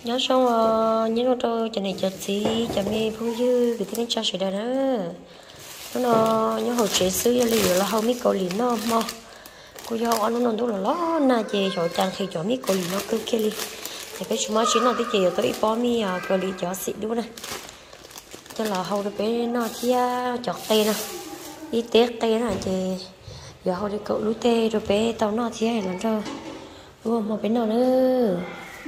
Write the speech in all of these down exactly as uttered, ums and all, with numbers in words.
nhớ xong rồi nhớ nó cho cho này cho gì cho mi phụ dư cái tiếng cho sửa đó nó nó nhớ hồi trẻ xưa là là hầu mi cầu lì nó mà cô do anh nó nó là ló na chè cho chàng khi cho mi cầu lì nó cứ kia đi thì cái chúng nó chỉ nó cái chè tôi bỏ mi à cầu lì cho xịn đúng này cho là hầu được bé nó chia chọt tê nè đi tét tê nè chè giờ hầu đi cậu lú tê rồi bé tao nó chia làm cho đúng không mà bé nào nữa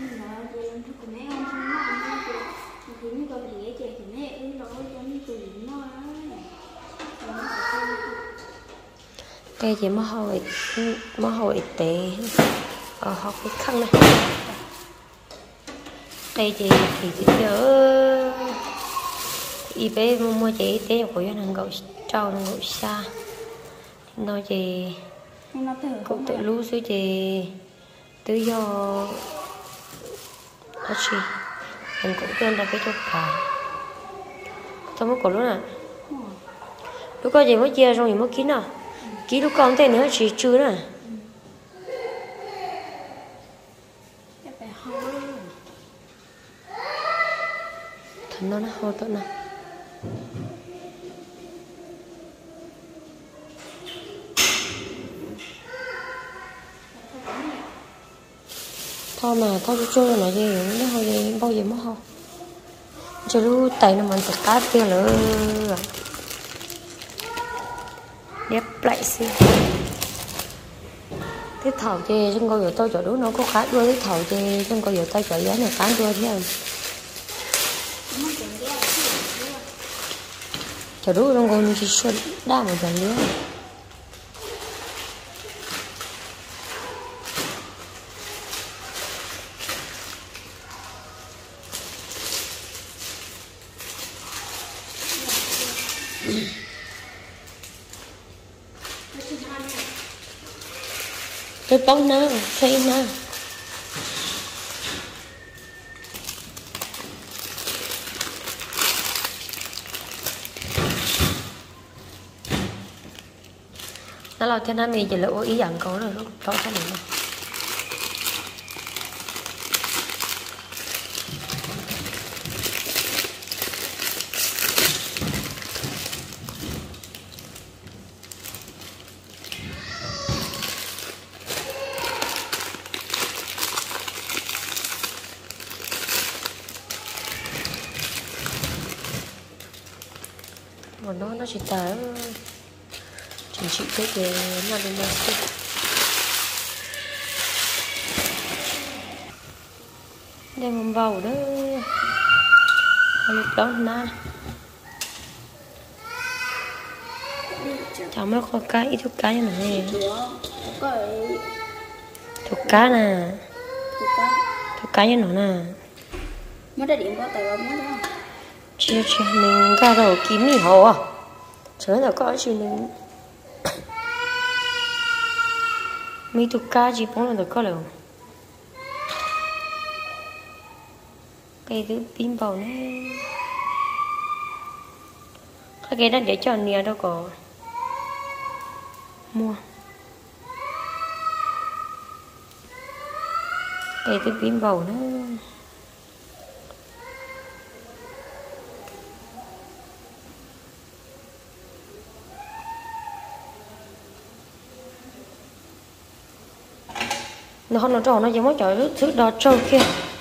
cái gì mà hồi mà hồi tệ ở học cái khăn này đây thì thì chỉ nhớ y bé mua mua chị tế của gia đình gọi trâu nó gọi xa nói gì cũng tự lưu suy gì tự do đó chị mình cũng tên là cái chỗ phải tao mới có lúc nào lúc có gì mới chia xong thì mới kín nào ký lúc con thế nữa chỉ chưa nè thần nó nó hôi tận nào thôi mà thôi chơi là gì nó hồi gì bao giờ mất không chơi lúc tay nó mình phải cắt kia nữa đẹp lại xí cái thầu chê trong coi giờ tôi chỗ đó nó có khá đua cái thầu chê trong coi giờ tôi chỗ giá này khá đua thế chỗ đó trong coi như chỉ xuân đa một lần nữa tôi bông nè thấy nè nó là thế nào mình chỉ là ý dạng có rồi lúc đó sao nữa mà nó nó chỉ tới chính trị cái cái nhà bên này đây mình vào đó lúc đó na cháu mới có cái ít thuốc cá như này thuốc cá nè thuốc cá như nó nè mới đã điện qua tờ mới đó chia chia mình ra đầu kiếm mì hồ à trời là có chuyện mình mi tu cá chỉ bốn lần được có đâu cái thứ pin bầu này cái cái đó để cho nia đâu có mua cái thứ pin bầu nữa nó không nó tròn nó giống mới chọi nước trước đó trâu kia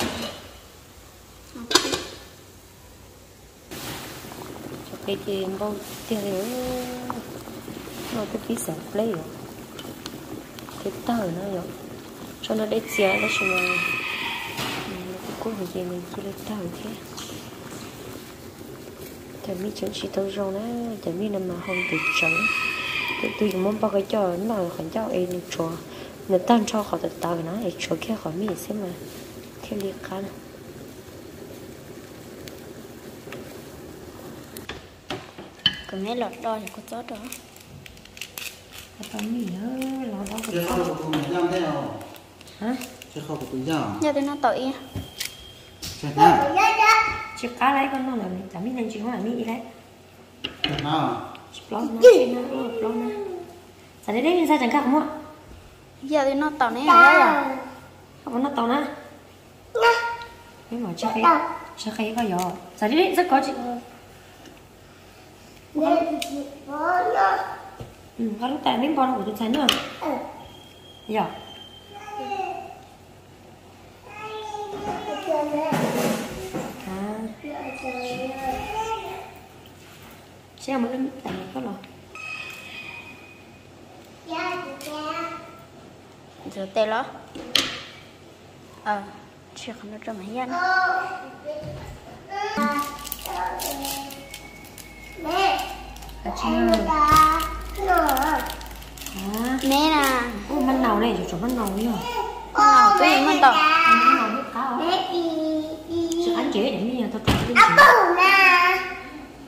cho cái tiền bao tiền nữa nó cái phí sản lấy rồi cái tờ nó rồi cho nó để chia đó cho nó có gì gì mình cứ lấy tờ thế tại mi chẳng chỉ tao rồi đó tại mi nằm mà không được trắng tự tùy muốn bao cái trò nó mà khẩn cho em trò người ta cho họ tự tạo nó để cho kia khỏi mi xem mà theo liệt khăn còn nghe lọt đo thì có chót đó có mi nữa lọt đó chưa khâu của tụi nhau thế nào hả chưa khâu của tụi nhau giờ thì nó tội chưa nào chưa cá lấy con nó là chả biết nên chuyện là mi đấy chưa nào lọt nó lọt nó sao đấy đấy sao chẳng cả không ạ giờ thì nó tàu này hả không có nó tàu nè nhưng mà chắc cái chắc cái có gió giờ đi rất có chị ừ có lúc tại miếng con của tôi thấy nữa giờ à xem mới lên tại có rồi rửa tay đó ờ chưa không nó cho mấy nhân à chưa à mẹ nè ô măng nào này rồi măng nào nhỉ nào tôi mình mình tao măng nào hết cá chứ anh chế để bây giờ tôi tao cái gì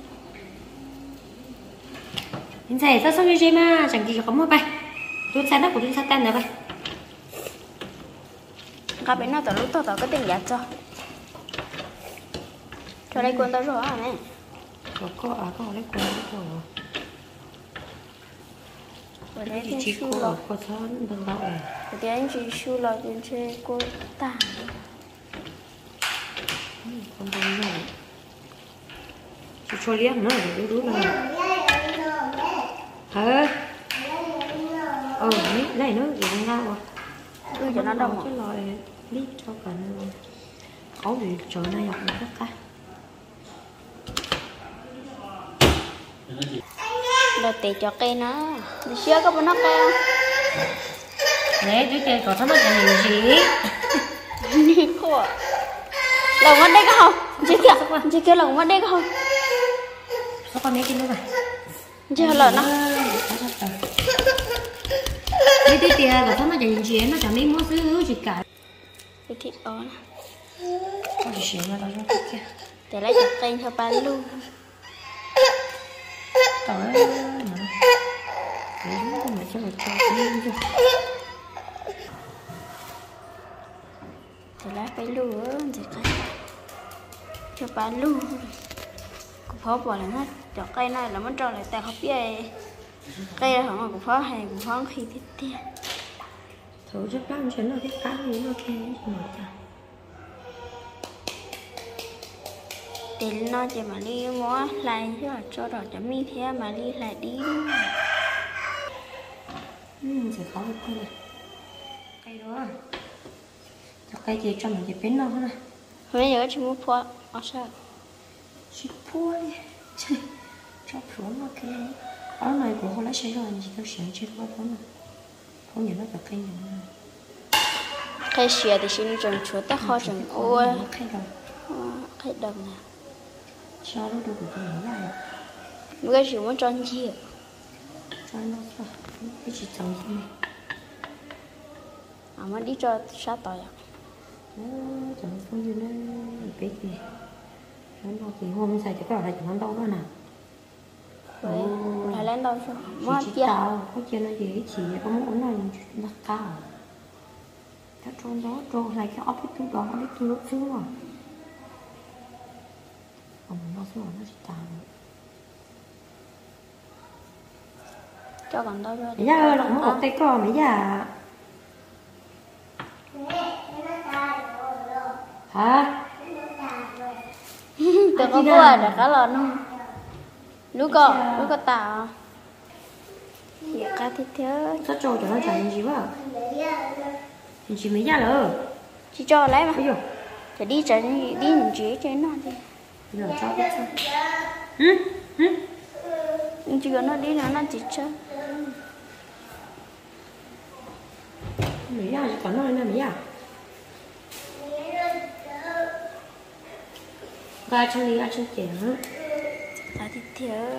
anh sẽ sao xong như vậy mà chẳng gì có một bài tôi sẽ nó của tôi sẽ tên nữa bài các bạn nào tao lúc tao tao có tiền giá cho cho đây quân tao rồi hả mẹ có có à có lấy quần có ở đây chỉ thì chỉ su có lò có thon đằng đó này ở đây anh chỉ su lò trên chơi cô ta con đằng đó chỉ cho liếc nữa để đúng rồi hả ờ này nữa gì đang ra rồi tôi cho nó đông cái loại lít cho cả có gì chỗ này học được tất cả rồi tỉ cho cây nó đi xưa có bao nó cây không đấy đứa chơi có thắm cái gì gì khổ lòng mất đây không chị kia chị kia lòng mất đây không sao con ấy kia nữa này chưa lợn nó đi đi tiền có thắm cái gì nó chẳng đi mua thứ gì cả cái thịt đó có gì xịn mà tao cho cái kia để lấy chặt cây cho ba luôn tao ấy mà để đúng con mày cho mày cho cái gì để lấy ba luôn thì cây cho ba luôn cũng phó bỏ lại hết cho cây này là mất tròn lại tại học về cây là không cũng phó hay cũng phó khi tiếp theo thử giúp lắm chuyện là cái cá gì nó kia gì ta để nó chỉ mà đi mua lại chứ là cho đỏ cho mi thế mà đi lại đi ừ sẽ khó hơn con này cây đó cho cây gì cho mình chỉ pin nó thôi bây giờ chỉ mua phó ở sao chỉ phua đi cho phua nó cái ở này của họ lấy xe rồi chỉ tao xem chết quá phua này phua nhiều nó cho cây nhiều này cây xìa thì xin trồng chúa ta kho trồng cua cây đồng cây đồng nè cho nó được cái gì vậy mấy cái gì muốn tròn gì cho nó sao cái gì trồng gì này à mà đi cho sát tỏi à nó trồng phong như nó biết gì nó đâu thì hôm xài cho cái này chẳng đâu đó nè vậy lại lên đâu cho mất chia tao có chia nó dễ chỉ có muốn nó nó cao cái trôn đó trôn lại cái ốp cái đó cái thứ lúc xuống rồi còn nó xuống nó chỉ tao cho còn đâu rồi bây giờ nó một tay cò bây giờ hả tôi có bùa để cá lợn không lúc có lúc có tàu thì cá thịt thế sao trâu cho nó chạy gì quá thì chỉ mấy giờ rồi chỉ cho lấy mà bây giờ để đi chạy đi đi những chuyện trên nó đi bây giờ cho cái sao ừ ừ chỉ có nó đi nữa nó chỉ cho mấy giờ còn nói là mấy giờ ga chân đi ga chân chén cá thịt thế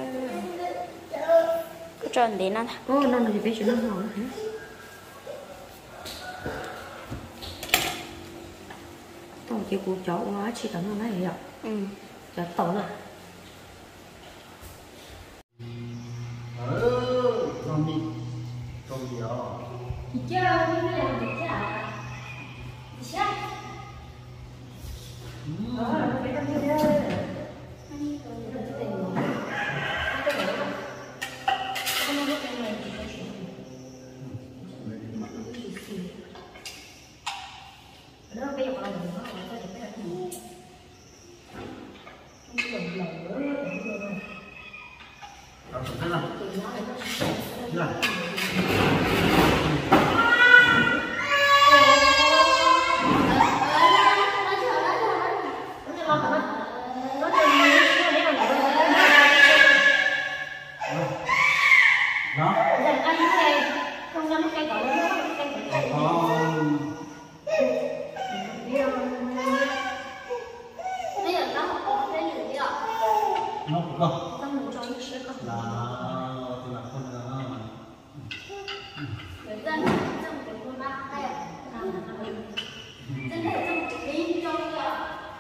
có tròn đến nó ô nó là phải chuyện nó nhỏ nữa tao chỉ cụ chó quá chỉ tao nó lấy rồi ừ chó tao nè ừ con đi con gì đó thì chơi như thế nào thì chơi thì chơi ờ nó phải làm như thế nó bây giờ còn làm gì nữa, còn có thể nó cây cỏ nó cây cỏ cây. Bây giờ nó có cái gì vậy? Nó cũng không. Tao muốn cho nó sữa không? Là thì là con là Người dân trong cái con bạc đây à? Dân ở trong cái gì cho kìa?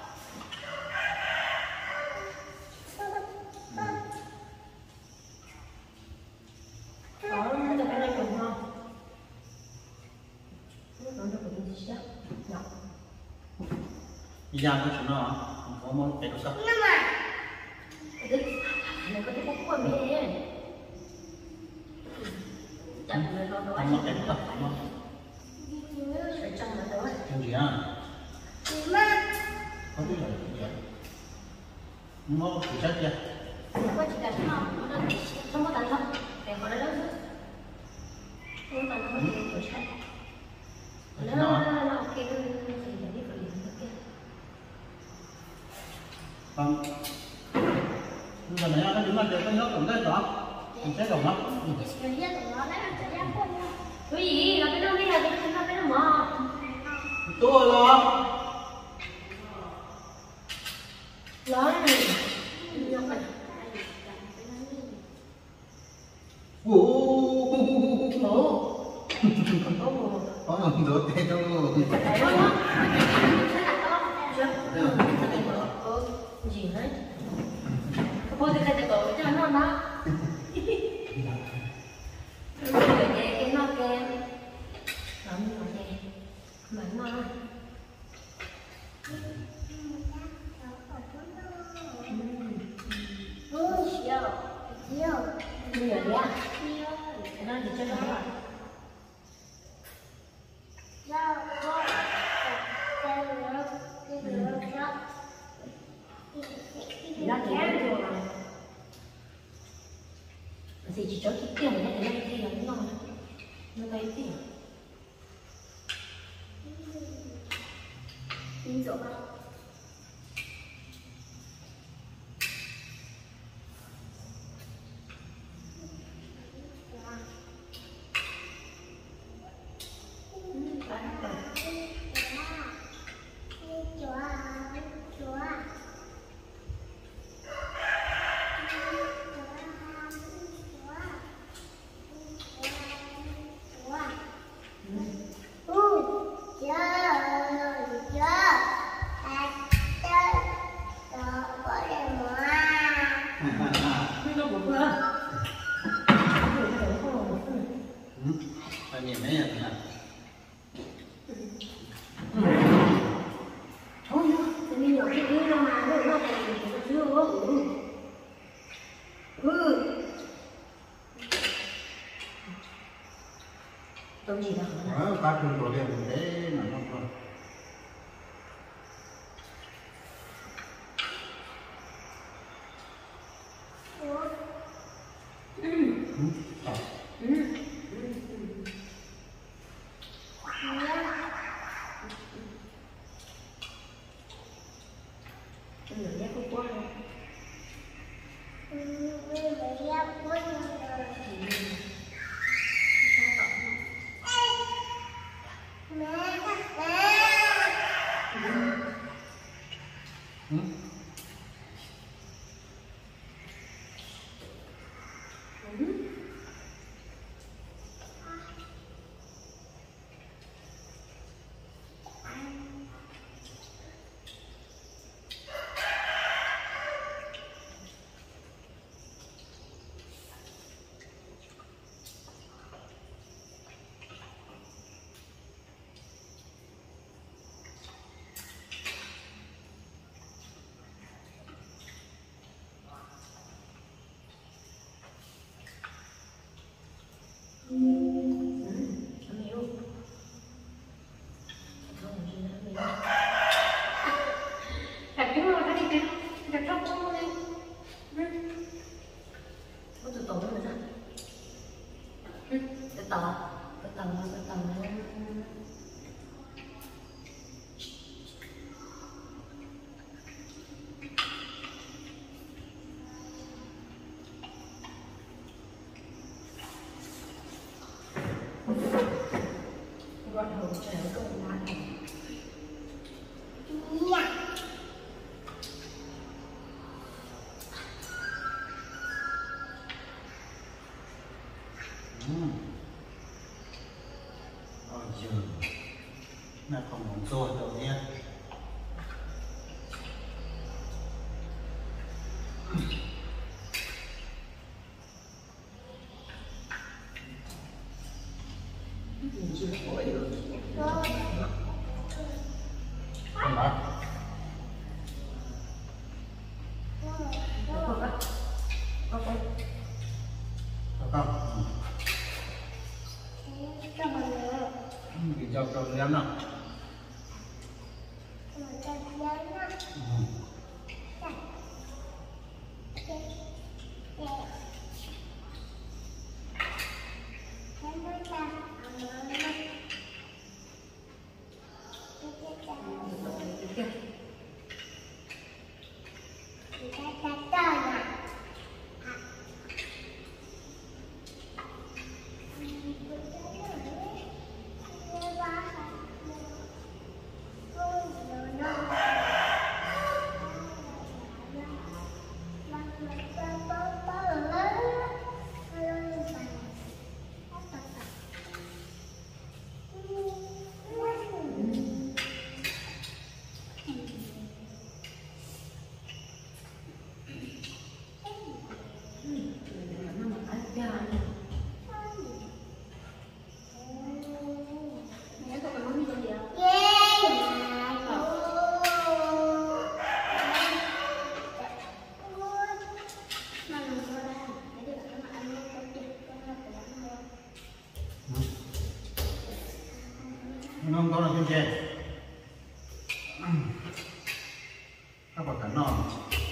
Đó, nó được cái này còn ngon. Nó được cái gì chứ? Nhọc. đi ra cái chỗ nào có món cái sao Này có cái bốc qua mẹ. Chậm rồi nó nói. món cái sao Phải chậm rồi đó. cái gì à có cái gì vậy nó phụ trách chưa Có chỉ cần không, không có tận không? Để họ lấy lớn. Không tận không thì phụ trách. Nó nó ok nó thì giải quyết rồi ok. vâng bây giờ này nó đứng là được cái nhớ tổng kết đó tổng kết đồng lắm Người dân của nó đấy là cái giáp quân nha. Cái gì? Là cái đó đi là cái nó cái nó mò. tôi lo Lo này. Nhọc này. ủ Ồ. Ồ. có một đứa tên đâu Đấy đó. Chưa? Gì hết? Thôi thì cái tổ cho nó đó. Rồi cái cái nó kem. Làm như vậy. Mày mà. Ừ, chiều. Chiều. Nhiều đấy à? Cái này thì cho nó à? Rau, rau. Cái rau, cái rau, rau. Nó chỉ có điều là gì chỉ cho cái tiền này cái này thì là nó ngon. Nó thấy tiền. Đi chỗ nào? phải nhìn thấy nhận là Thôi nhá, thì mình nhỏ cái đứa nào mà nó nó phải nó chưa có ừ. Ừ. Tôi gì đâu. đó các trường tổ điện thế là nó còn Thank you. rồi đầu tiên không phải không thì cho cho em nào không có là trên trên các bậc cắn non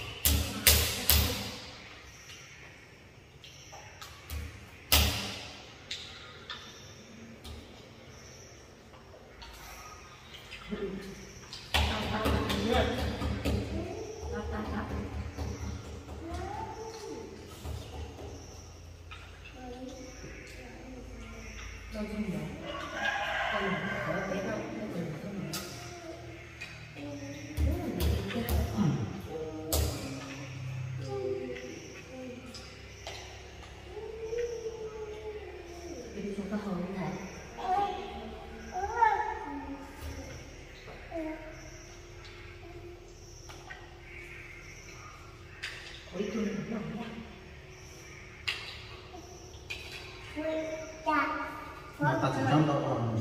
mà ta chỉ trong đó còn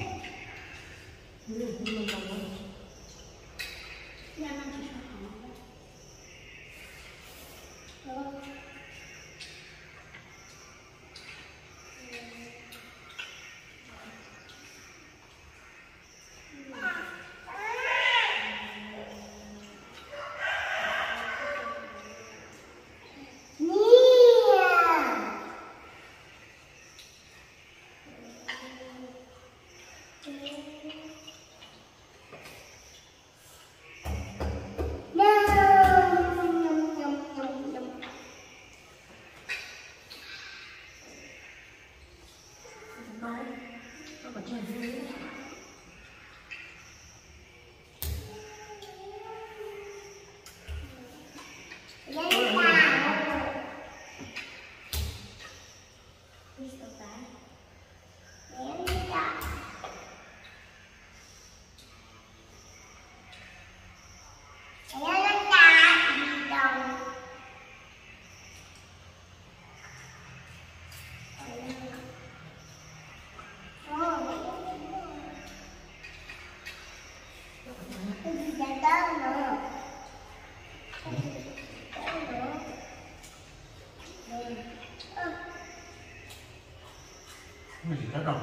mình rất đồng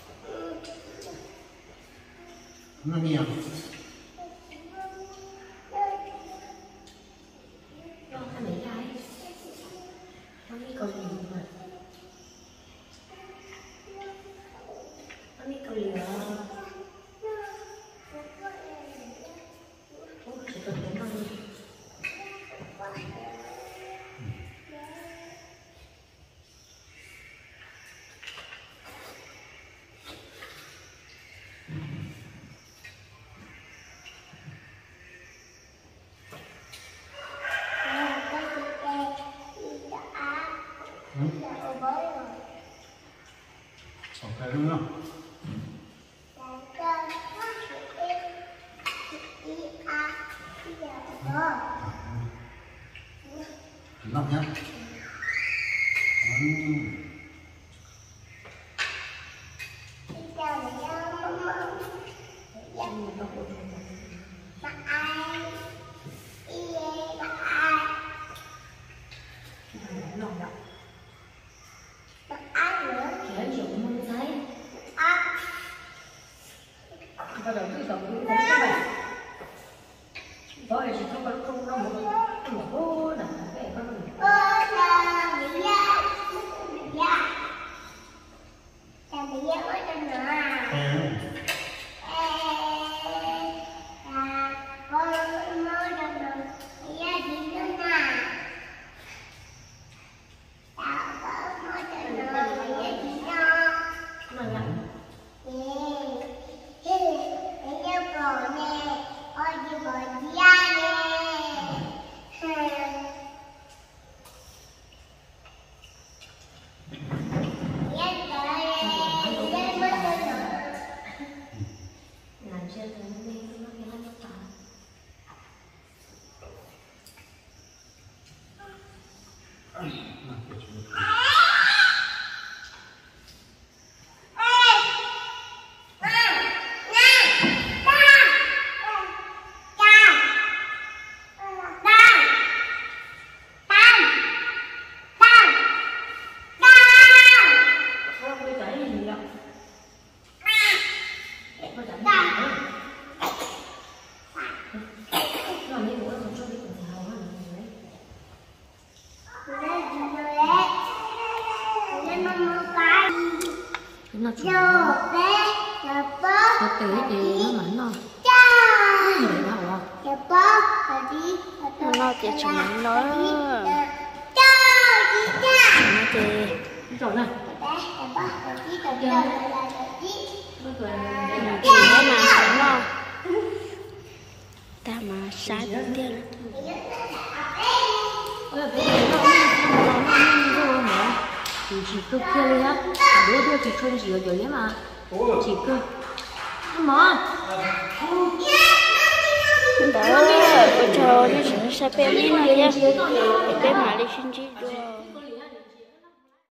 nó nhiều ok đúng không? Ngon nhá. Nó chủ nó tế thì nó mảnh rồi người nào nó nó chỉ chồng mình nói nó thì rồi này thì nó mà sống không ta mà sai tiền thì chỉ cứ kia á, bữa kia thì không chỉ ở dưới mà chỉ cứ mà đó bây giờ nó sẽ sẽ bé lên kia bé mà đi xin chị rồi